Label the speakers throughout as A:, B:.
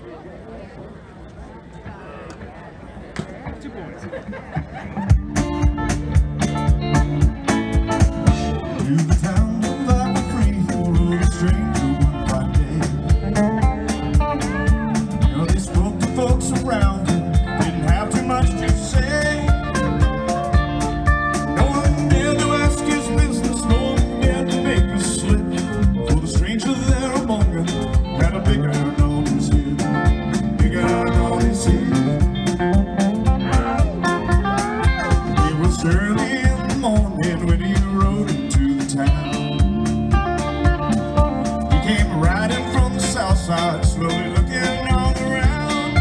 A: Two points.
B: Through the town of Iowa Free, rode a stranger one fine day. You know, they spoke to folks around him, didn't have too much to say. No one dared to ask his business, no one dared to make a slip. For the stranger there among them had a big iron on his head, big iron on his head. It was early in the morning when he rode into the town. He came riding from the south side, slowly looking all around.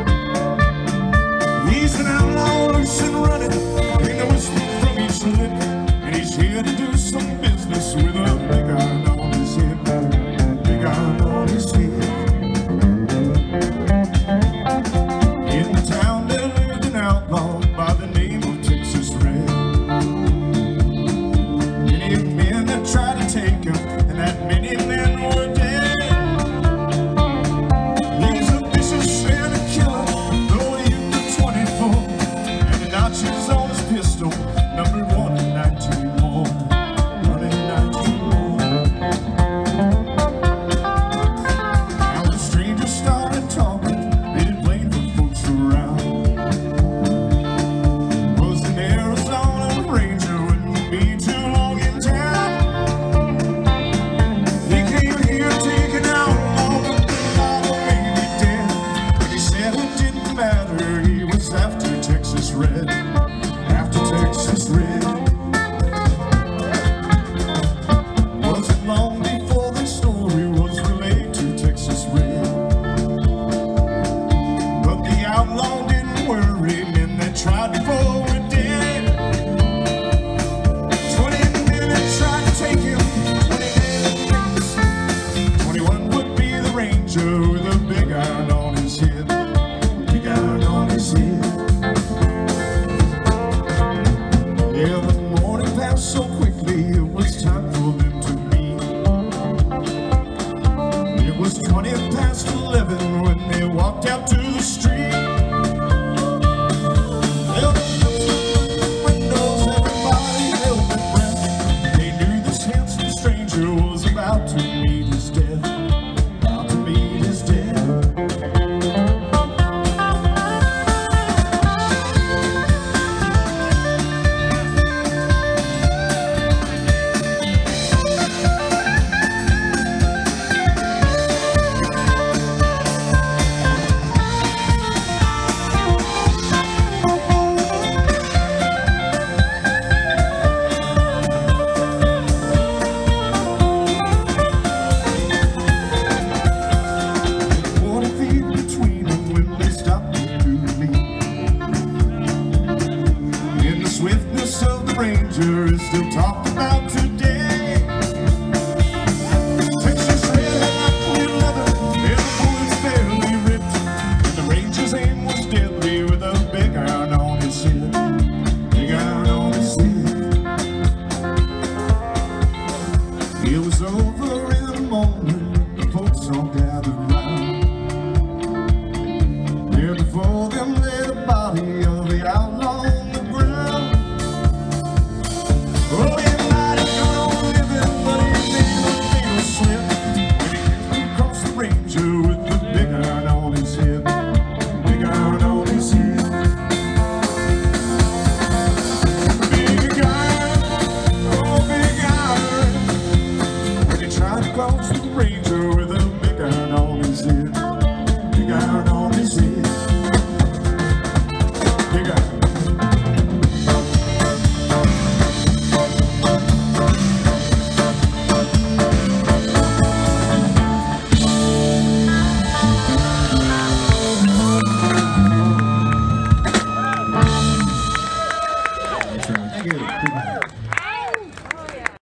B: He's an outlaw, loose and running, ain't no whisper from each lip, and he's here to do some business with a big iron on his head, big iron on his head. In the town there lived an outlaw by the name of Texas Red. Many men that tried to take him, and that many men were dead. He's a vicious and a killer, though he used a 24, and the notches on his pistol numbered 1 and 19 more, 1 and 19 more. Now the stranger started talking, they didn't blame for folks around. Was an Arizona Ranger, wouldn't be too long in town. He came here taking out all the bottle, maybe dead. But he said it didn't matter, he was after Texas Red, after Texas Red. Wasn't long before the story was relayed to Texas Red. But the outlaw didn't worry, men that tried before were dead. 20 men that tried to take him, 20 men. 21 would be the ranger with a big iron on his head, big iron on his head. Yeah, the morning passed so quickly, it was time for them to meet. It was 20 past 11 when they walked out to the street. They opened up the windows, everybody held their breath. They knew this handsome stranger was about to meet his death, about to meet his death. Swiftness of the Ranger is still talked about today. Texas Red had 11, and the bullets fairly ripped, and the Ranger's aim was deadly with a big iron on his head, big iron on his head. It was over in the morning, the folks all gathered round. There before them